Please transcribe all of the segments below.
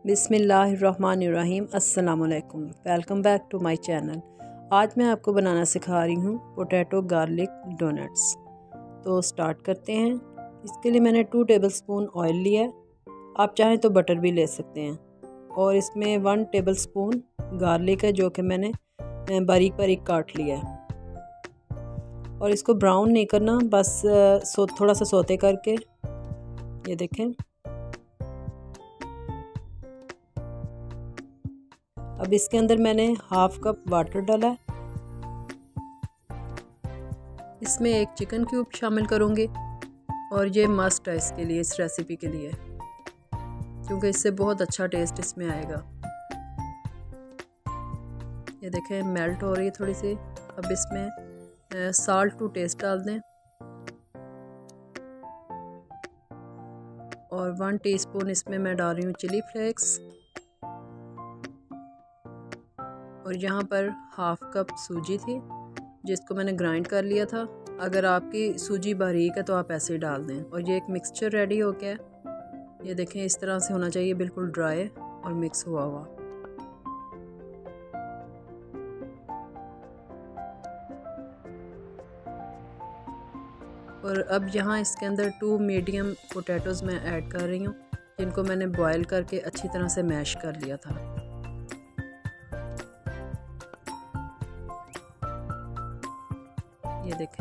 बिस्मिल्लाहिर्रहमानिर्रहीम। अस्सलामुअलैकुम। Welcome back to my channel. आज मैं आपको बनाना सिखा रही हूँ पोटैटो गार्लिक डोनट्स। तो स्टार्ट करते हैं। इसके लिए मैंने 2 टेबलस्पून ऑयल लिया है। आप चाहें तो बटर भी ले सकते हैं। और इसमें 1 टेबलस्पून गार्लिक है जो कि मैंने बारीक बारीक काट लिया है। और इसको ब्राउन नहीं करना, बस थोड़ा सा सौते करके, ये देखें। अब इसके अंदर मैंने हाफ कप वाटर डाला है। इसमें एक चिकन क्यूब शामिल करूँगी और ये मस्ट है इसके लिए, इस रेसिपी के लिए, क्योंकि इससे बहुत अच्छा टेस्ट इसमें आएगा। ये देखें मेल्ट हो रही है थोड़ी सी। अब इसमें साल्ट टू टेस्ट डाल दें और 1 टीस्पून इसमें मैं डाल रही हूँ चिली फ्लेक्स। और यहाँ पर हाफ कप सूजी थी जिसको मैंने ग्राइंड कर लिया था। अगर आपकी सूजी बारीक है तो आप ऐसे ही डाल दें। और ये एक मिक्सचर रेडी हो गया है। ये देखें इस तरह से होना चाहिए, बिल्कुल ड्राई और मिक्स हुआ हुआ। और अब यहाँ इसके अंदर 2 मीडियम पोटैटोज़ मैं ऐड कर रही हूँ, जिनको मैंने बॉयल करके अच्छी तरह से मैश कर लिया था। ये देखें।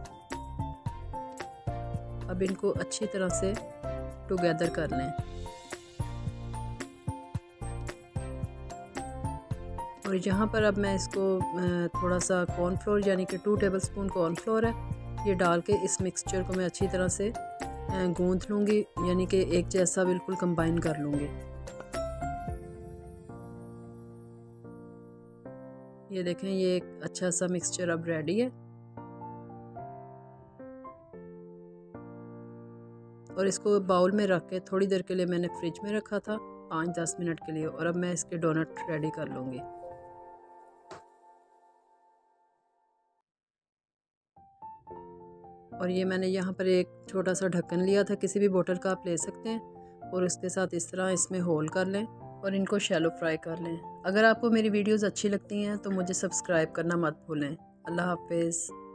अब इनको अच्छी तरह से टुगेदर कर लें। और यहाँ पर अब मैं इसको थोड़ा सा कॉर्नफ्लोर, यानी कि 2 टेबलस्पून कॉर्नफ्लोर है, ये डाल के इस मिक्सचर को मैं अच्छी तरह से गूंथ लूँगी, यानी कि एक जैसा बिल्कुल कंबाइन कर लूँगी। ये देखें ये एक अच्छा सा मिक्सचर अब रेडी है। और इसको बाउल में रख के थोड़ी देर के लिए मैंने फ्रिज में रखा था, 5-10 मिनट के लिए। और अब मैं इसके डोनट रेडी कर लूँगी। और ये मैंने यहाँ पर एक छोटा सा ढक्कन लिया था, किसी भी बोतल का आप ले सकते हैं। और इसके साथ इस तरह इसमें होल कर लें और इनको शैलो फ्राई कर लें। अगर आपको मेरी वीडियोज़ अच्छी लगती हैं तो मुझे सब्सक्राइब करना मत भूलें। अल्लाह हाफिज़।